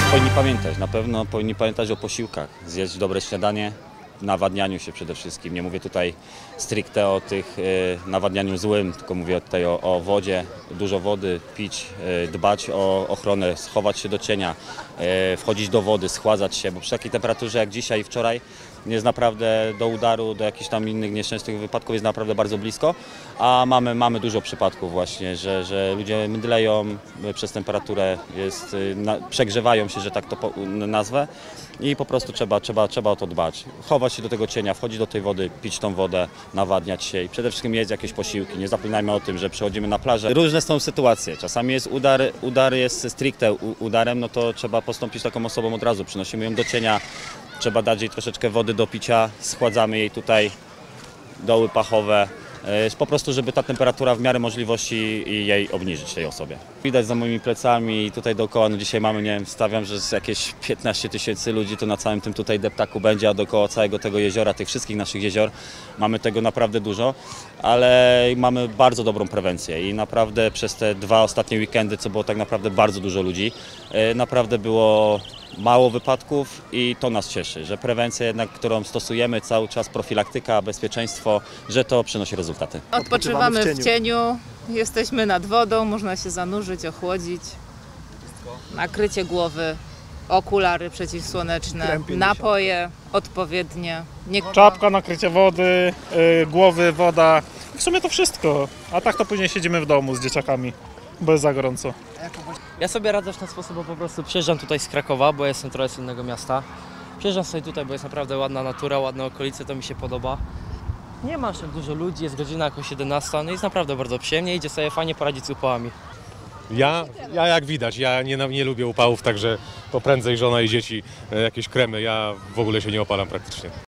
Powinni pamiętać, na pewno powinni pamiętać o posiłkach, zjeść dobre śniadanie, nawadnianiu się przede wszystkim. Nie mówię tutaj stricte o tych nawadnianiu złym, tylko mówię tutaj o wodzie, dużo wody pić, dbać o ochronę, schować się do cienia, wchodzić do wody, schładzać się, bo przy takiej temperaturze jak dzisiaj i wczoraj jest naprawdę do udaru, do jakichś tam innych nieszczęsnych wypadków jest naprawdę bardzo blisko, a mamy dużo przypadków właśnie, że ludzie mdleją przez temperaturę, przegrzewają się, że tak to nazwę i po prostu trzeba o to dbać. Chować się do tego cienia, wchodzić do tej wody, pić tą wodę, nawadniać się i przede wszystkim jeść jakieś posiłki. Nie zapominajmy o tym, że przychodzimy na plażę. Różne są sytuacje. Czasami jest udar jest stricte udarem, no to trzeba postąpić taką osobą od razu. Przynosimy ją do cienia, trzeba dać jej troszeczkę wody do picia, schładzamy jej tutaj doły pachowe, po prostu, żeby ta temperatura w miarę możliwości jej obniżyć tej osobie. Widać za moimi plecami i tutaj dookoła, no dzisiaj mamy, nie wiem, stawiam, że z jakieś 15 000 ludzi to na całym tym tutaj deptaku będzie, a dookoła całego tego jeziora, tych wszystkich naszych jezior, mamy tego naprawdę dużo, ale mamy bardzo dobrą prewencję i naprawdę przez te 2 ostatnie weekendy, co było tak naprawdę bardzo dużo ludzi, naprawdę było mało wypadków i to nas cieszy, że prewencja jednak, którą stosujemy cały czas, profilaktyka, bezpieczeństwo, że to przynosi rezultaty. Odpoczywamy w cieniu, jesteśmy nad wodą, można się zanurzyć, ochłodzić, nakrycie głowy, okulary przeciwsłoneczne, napoje odpowiednie. Czapka, nakrycie wody, głowy, woda. W sumie to wszystko, a tak to później siedzimy w domu z dzieciakami, bo jest za gorąco. Ja sobie radzę w ten sposób, bo po prostu przyjeżdżam tutaj z Krakowa, bo jestem trochę z innego miasta. Przyjeżdżam sobie tutaj, bo jest naprawdę ładna natura, ładne okolice, to mi się podoba. Nie ma aż tak dużo ludzi, jest godzina jakoś 11, no jest naprawdę bardzo przyjemnie, idzie sobie fajnie poradzić z upałami. Ja jak widać, ja nie lubię upałów, także to prędzej żona i dzieci jakieś kremy, ja w ogóle się nie opalam praktycznie.